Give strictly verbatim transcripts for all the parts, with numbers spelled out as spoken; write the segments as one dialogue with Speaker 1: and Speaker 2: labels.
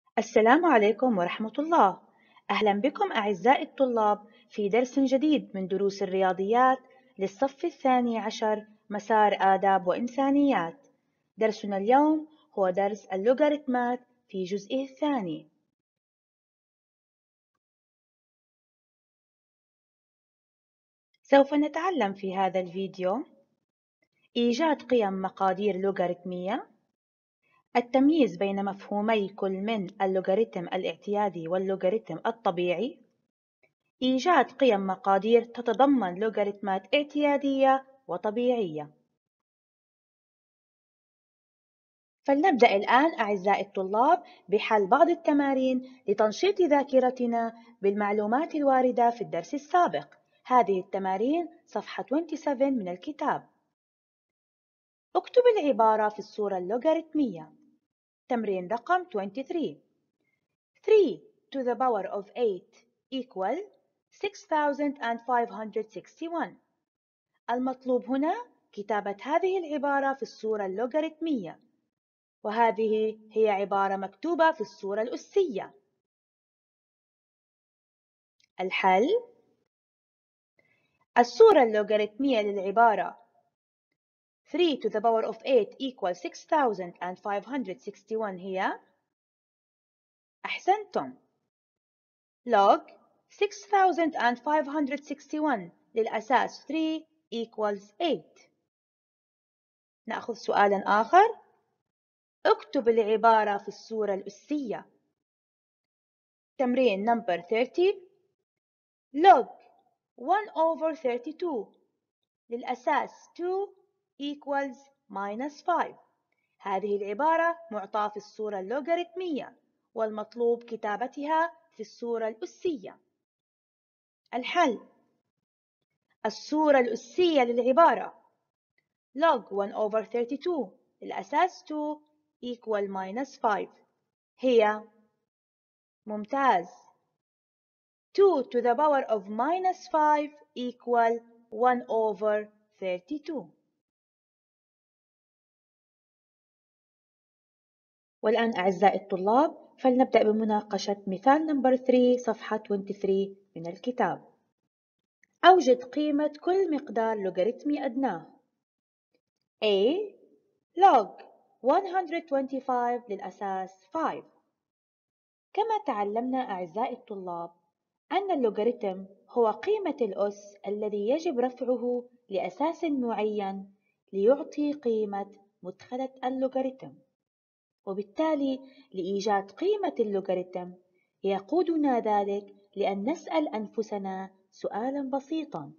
Speaker 1: السلام عليكم ورحمة الله. أهلا بكم أعزائي الطلاب في درس جديد من دروس الرياضيات للصف الثاني عشر مسار آداب وإنسانيات. درسنا اليوم هو درس اللوغاريتمات في جزئه الثاني. سوف نتعلم في هذا الفيديو إيجاد قيم مقادير لوغاريتمية، التمييز بين مفهومي كل من اللوغاريتم الاعتيادي واللوغاريتم الطبيعي، إيجاد قيم مقادير تتضمن لوغاريتمات اعتيادية وطبيعية. فلنبدأ الآن أعزائي الطلاب بحل بعض التمارين لتنشيط ذاكرتنا بالمعلومات الواردة في الدرس السابق. هذه التمارين صفحة سبعة وعشرين من الكتاب. اكتب العبارة في الصورة اللوغاريتمية. تمرين رقم ثلاثة وعشرين. three to the power of eight equal six thousand five hundred sixty-one. المطلوب هنا كتابة هذه العبارة في الصورة اللوغاريتمية، وهذه هي عبارة مكتوبة في الصورة الأسية. الحل: الصورة اللوغاريتمية للعبارة three to the power of eight equals six thousand five hundred sixty-one هي، أحسنتم، log six thousand five hundred sixty-one للأساس three equals eight. نأخذ سؤالا آخر. اكتب العبارة في الصورة الأسية. تمرين number thirty. log one over thirty-two للأساس two equals minus five. هذه العبارة معطاة في الصورة اللوغاريتمية، والمطلوب كتابتها في الصورة الأسية. الحل: الصورة الأسية للعبارة log one over thirty-two للأساس two equal minus five هي، ممتاز، two to the power of minus five equal one over thirty-two. والآن أعزائي الطلاب فلنبدأ بمناقشة مثال نمبر ثلاثة صفحة ثلاثة وعشرين من الكتاب. أوجد قيمة كل مقدار لوغاريتمي أدناه. A log one hundred twenty-five للأساس five. كما تعلمنا أعزائي الطلاب أن اللوغاريتم هو قيمة الأس الذي يجب رفعه لأساس معين ليعطي قيمة مدخلة اللوغاريتم، وبالتالي لإيجاد قيمة اللوغاريتم يقودنا ذلك لأن نسأل أنفسنا سؤالا بسيطا: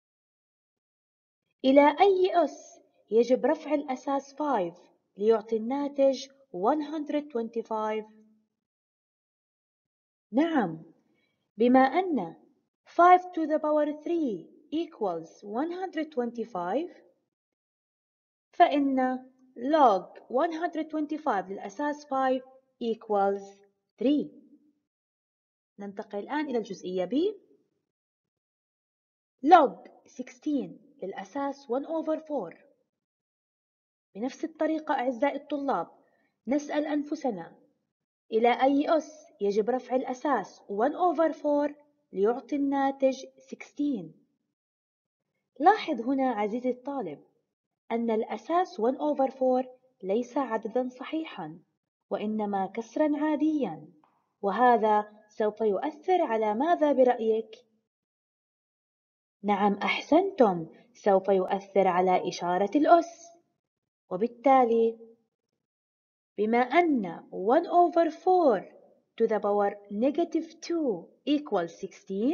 Speaker 1: إلى أي أس يجب رفع الأساس five ليعطي الناتج one hundred twenty-five؟ نعم، بما أن five to the power three equals one hundred twenty-five، فإن log one hundred twenty-five للأساس five equals three. ننتقل الآن إلى الجزئية B. log sixteen للأساس one over four. بنفس الطريقة أعزائي الطلاب نسأل أنفسنا: إلى أي أس يجب رفع الأساس one over four ليعطي الناتج sixteen؟ لاحظ هنا عزيزي الطالب أن الأساس one over four ليس عددا صحيحا، وإنما كسرا عاديا، وهذا سوف يؤثر على ماذا برأيك؟ نعم، أحسنتم، سوف يؤثر على إشارة الأس، وبالتالي بما أن one over four to the power negative two equals sixteen،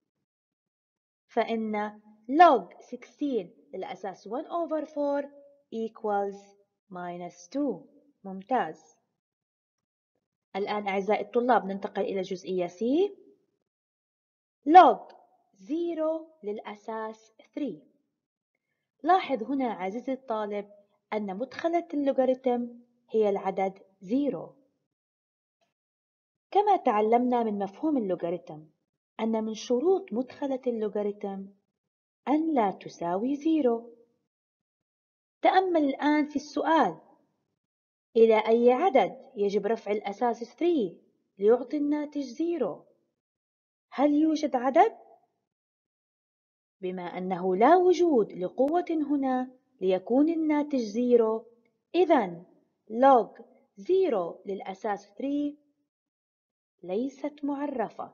Speaker 1: فإن log sixteen للأساس one over four equals minus two. ممتاز. الآن أعزائي الطلاب ننتقل إلى جزئية C. log zero للأساس three. لاحظ هنا عزيزي الطالب أن مدخلة اللوغاريتم هي العدد zero. كما تعلمنا من مفهوم اللوغاريتم أن من شروط مدخلة اللوغاريتم أن لا تساوي zero. تأمل الآن في السؤال: إلى أي عدد يجب رفع الأساس ثلاثة ليعطي الناتج صفر؟ هل يوجد عدد؟ بما أنه لا وجود لقوة هنا ليكون الناتج صفر، إذن log صفر للأساس ثلاثة ليست معرفة.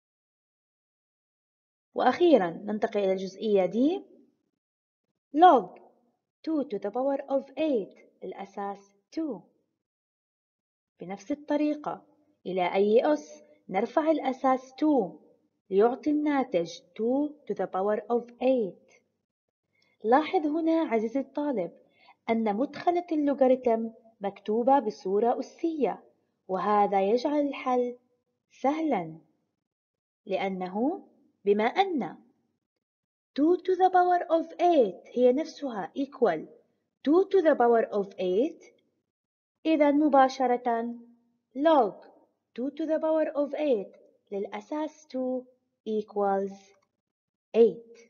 Speaker 1: وأخيرا ننتقل إلى الجزئية دي. log two to the power of eight للأساس two. بنفس الطريقة إلى أي أس نرفع الأساس two ليعطي الناتج two to the power of eight. لاحظ هنا عزيزي الطالب أن مدخلة اللوغاريتم مكتوبة بصورة أسية، وهذا يجعل الحل سهلا، لأنه بما أن two to the power of eight هي نفسها equal two to the power of eight، إذا مباشرة log two to the power of eight للأساس two equals eight.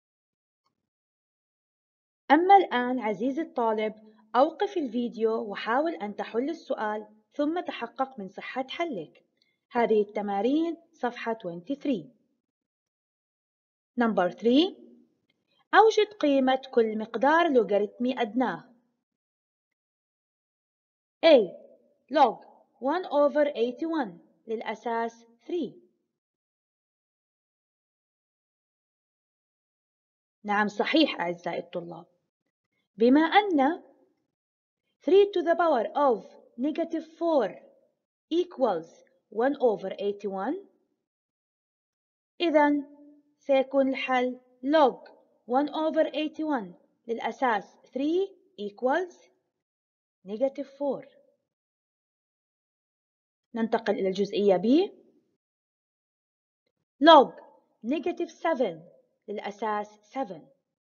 Speaker 1: أما الآن عزيزي الطالب أوقف الفيديو وحاول أن تحل السؤال ثم تحقق من صحة حلك. هذه التمارين صفحة ثلاثة وعشرين. نمبر ثلاثة. أوجد قيمة كل مقدار لوغاريتمي أدناه. A. log one over eighty-one للأساس ثلاثة. نعم صحيح أعزائي الطلاب. بما أن three to the power of negative four equals one over eighty-one، إذن سيكون الحل log one over eighty-one للأساس three equals negative four. ننتقل إلى الجزئية B. log negative seven للأساس seven.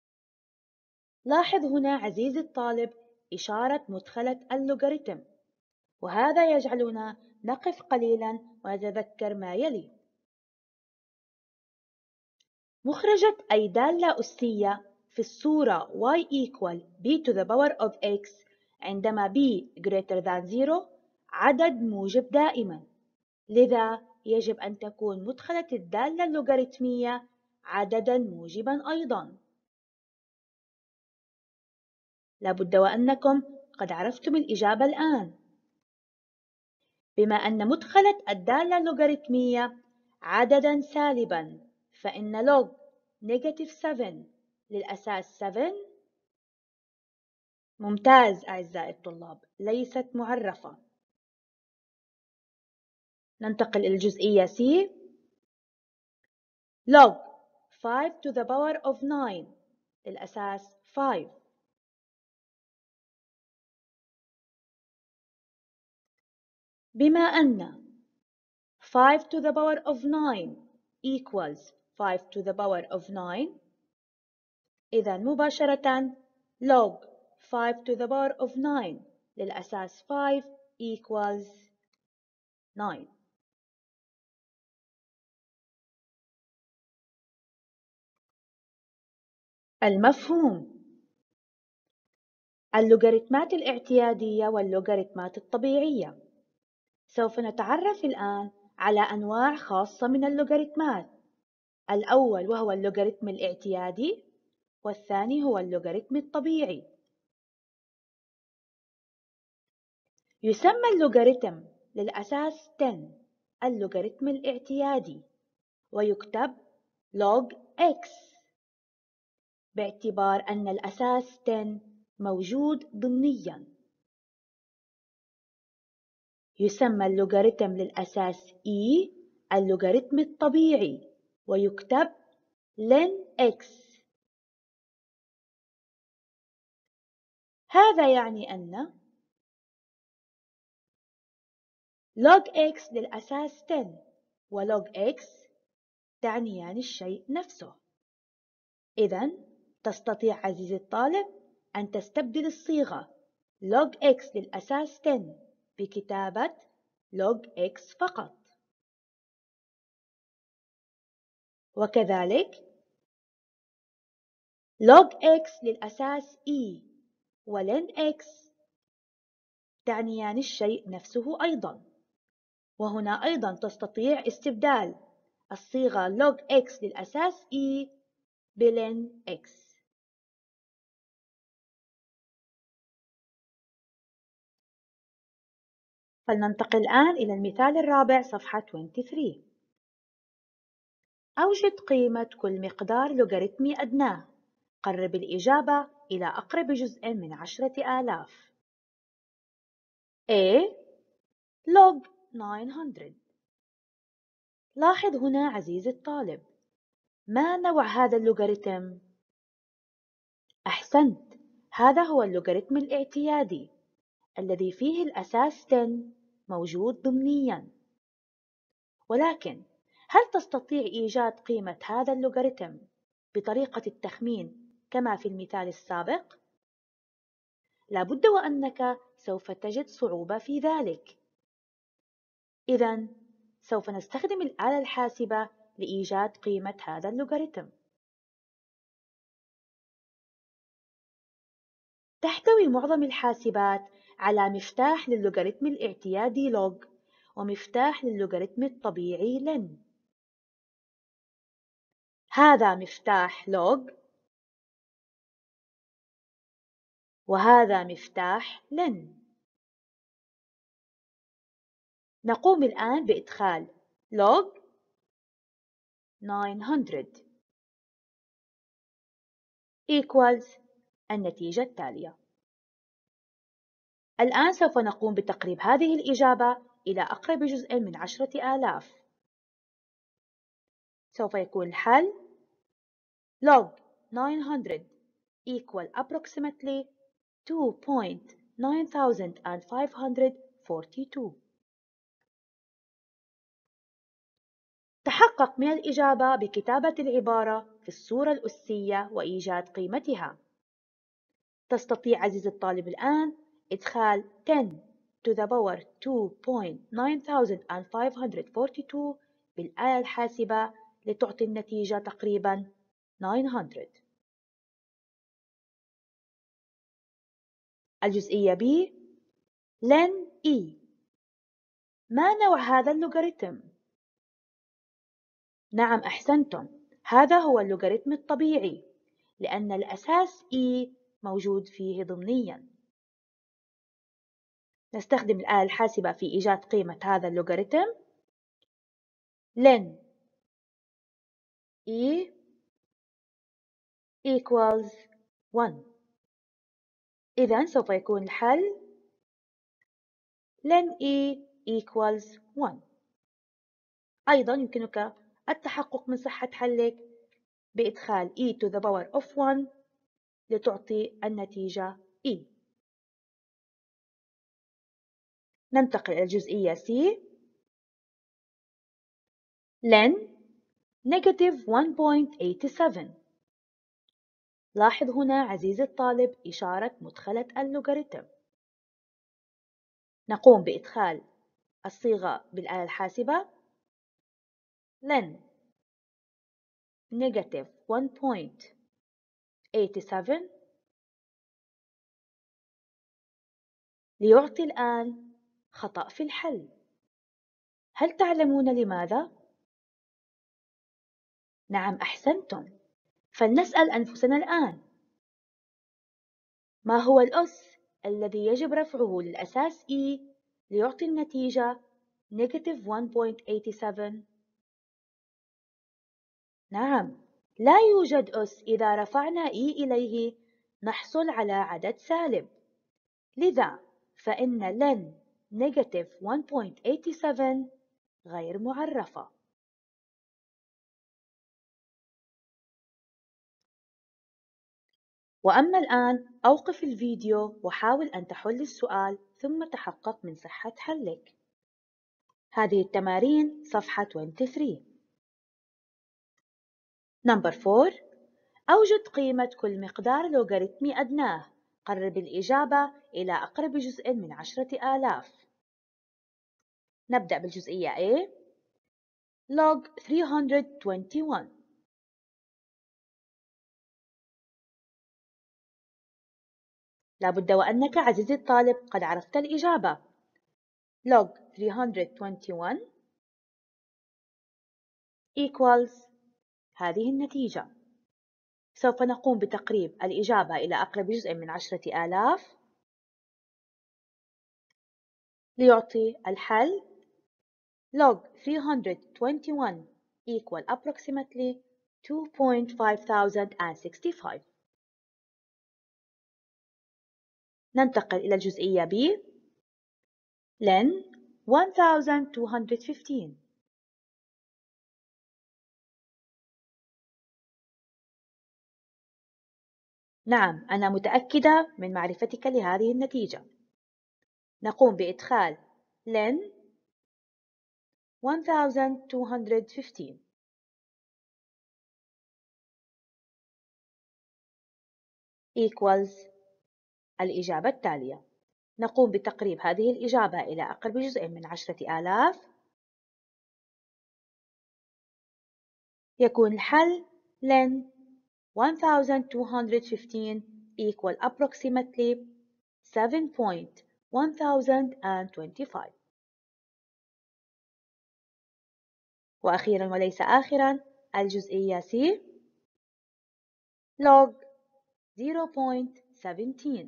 Speaker 1: لاحظ هنا عزيزي الطالب إشارة مدخلة اللوغاريتم، وهذا يجعلنا نقف قليلا ونتذكر ما يلي. مخرجة أي دالة أسية في الصورة y equal b to the power of x عندما b greater than zero عدد موجب دائما، لذا يجب أن تكون مدخلة الدالة اللوغاريتمية عددا موجبا أيضا. لابد وأنكم قد عرفتم الإجابة الآن. بما أن مدخلة الدالة اللوغاريتمية عددا سالبا، فإن log negative seven للأساس seven. ممتاز أعزائي الطلاب، ليست معرفة. ننتقل إلى الجزئية C. log five to the power of nine للأساس five. بما أن five to the power of nine equals five to the power of nine، إذا مباشرة log five to the power of nine للأساس five equals nine. المفهوم: اللوغاريتمات الاعتيادية واللوغاريتمات الطبيعية. سوف نتعرف الآن على أنواع خاصة من اللوغاريتمات. الأول وهو اللوغاريتم الاعتيادي، والثاني هو اللوغاريتم الطبيعي. يسمى اللوغاريتم للأساس ten اللوغاريتم الاعتيادي، ويكتب log x باعتبار أن الأساس ten موجود ضمنياً. يسمى اللوغاريتم للأساس e اللوغاريتم الطبيعي، ويكتب len x. هذا يعني أن log x للأساس ten و log x تعنيان الشيء نفسه. إذن تستطيع عزيزي الطالب أن تستبدل الصيغة log x للأساس ten بكتابة log x فقط، وكذلك log x للأساس e و len x تعنيان الشيء نفسه أيضا، وهنا أيضا تستطيع استبدال الصيغة log x للأساس e بلن x. فلننتقل الآن إلى المثال الرابع صفحة ثلاثة وعشرين. أوجد قيمة كل مقدار لوغاريتمي أدناه. قرب الإجابة إلى أقرب جزء من عشرة آلاف. A log تسعمائة. لاحظ هنا عزيزي الطالب، ما نوع هذا اللوغاريتم؟ أحسنت، هذا هو اللوغاريتم الاعتيادي الذي فيه الأساس عشرة موجود ضمنياً. ولكن هل تستطيع إيجاد قيمة هذا اللوغاريتم بطريقة التخمين كما في المثال السابق؟ لابد وأنك سوف تجد صعوبة في ذلك. إذن سوف نستخدم الآلة الحاسبة لإيجاد قيمة هذا اللوغاريتم. تحتوي معظم الحاسبات على مفتاح للوغاريتم الاعتيادي log ومفتاح للوغاريتم الطبيعي len. هذا مفتاح log وهذا مفتاح len. نقوم الآن بإدخال log تسعمائة equals النتيجة التالية. الآن سوف نقوم بتقريب هذه الإجابة إلى أقرب جزء من عشرة آلاف. سوف يكون الحل log تسعمائة equal approximately two point nine thousand five hundred forty-two. تحقق من الإجابة بكتابة العبارة في الصورة الأسية وإيجاد قيمتها. تستطيع عزيزي الطالب الآن إدخال ten to the power two point nine thousand five hundred forty-two بالآلة الحاسبة لتعطي النتيجة تقريبا تسعمائة. الجزئية B len E. ما نوع هذا اللوغاريتم؟ نعم أحسنتم، هذا هو اللوغاريتم الطبيعي لأن الأساس E موجود فيه ضمنياً. نستخدم الآلة الحاسبة في إيجاد قيمة هذا اللوغاريتم. len E equals one. إذن سوف يكون الحل len E equals one. أيضا يمكنك التحقق من صحة حلك بإدخال e to the power of one لتعطي النتيجة E. ننتقل إلى الجزئية C len negative one point eight seven. لاحظ هنا عزيزي الطالب إشارة مدخلة اللوغاريتم. نقوم بإدخال الصيغة بالآلة الحاسبة len negative one point eight seven ليعطي الآن خطأ في الحل. هل تعلمون لماذا؟ نعم أحسنتم، فلنسأل أنفسنا الآن، ما هو الأس الذي يجب رفعه للأساس E ليعطي النتيجة negative one point eight seven؟ نعم، لا يوجد أس إذا رفعنا E إليه نحصل على عدد سالب، لذا فإن len negative one point eight seven غير معرفة. وأما الآن أوقف الفيديو وحاول أن تحل السؤال ثم تحقق من صحة حلك. هذه التمارين صفحة twenty-three. Number four. أوجد قيمة كل مقدار لوغاريتمي أدناه. قرب الإجابة إلى أقرب جزء من عشرة آلاف. نبدأ بالجزئية A log three hundred twenty-one. لابد وأنك عزيزي الطالب قد عرفت الإجابة. log ثلاثمئة وواحد وعشرين equals هذه النتيجة. سوف نقوم بتقريب الإجابة إلى أقرب جزء من عشرة آلاف ليعطي الحل log ثلاثمئة وواحد وعشرين equal approximately two point five thousand sixty-five. ننتقل إلى الجزئية B. len one thousand two hundred fifteen. نعم، أنا متأكدة من معرفتك لهذه النتيجة. نقوم بإدخال len one thousand two hundred fifteen equals الإجابة التالية. نقوم بتقريب هذه الإجابة إلى أقرب جزء من عشرة آلاف. يكون الحل len one thousand two hundred fifteen equal approximately seven point one thousand twenty-five. وأخيرا وليس آخرا الجزئية C. log zero point one seven.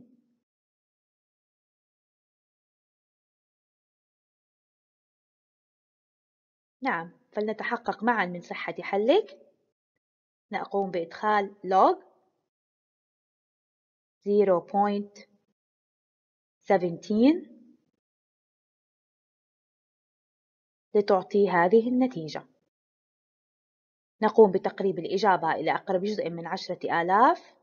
Speaker 1: نعم، فلنتحقق معا من صحة حلك. نقوم بإدخال log zero point one seven لتعطي هذه النتيجة. نقوم بتقريب الإجابة إلى أقرب جزء من عشرة آلاف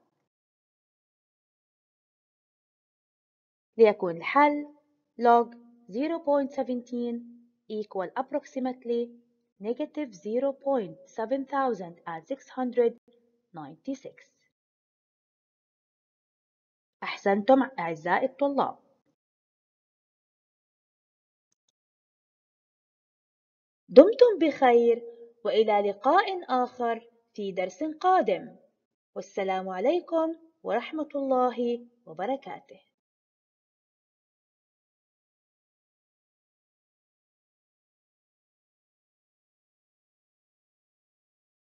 Speaker 1: ليكون الحل log zero point one seven equal approximately negative zero point seven thousand six hundred ninety-six. أحسنتم أعزائي الطلاب. دمتم بخير وإلى لقاء آخر في درس قادم. والسلام عليكم ورحمة الله وبركاته.